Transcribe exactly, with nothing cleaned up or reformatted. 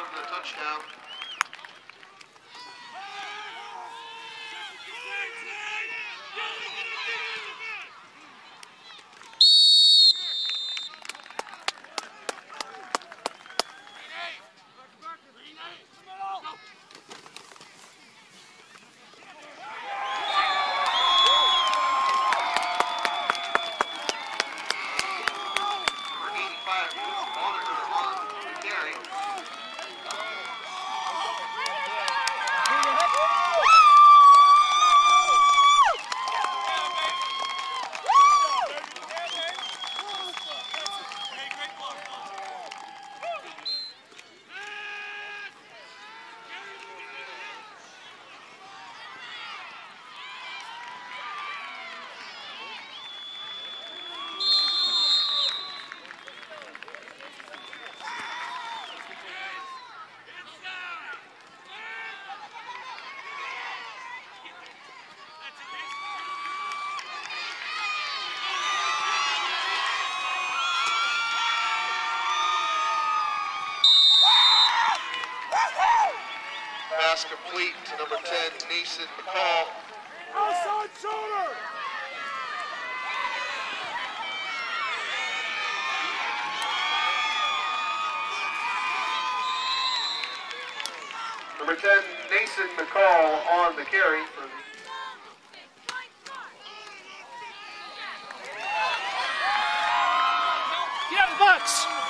for the touchdown. Pass complete to number ten, Nason McCall. Outside shoulder! Number ten, Nason McCall on the carry. For the Get out of the box!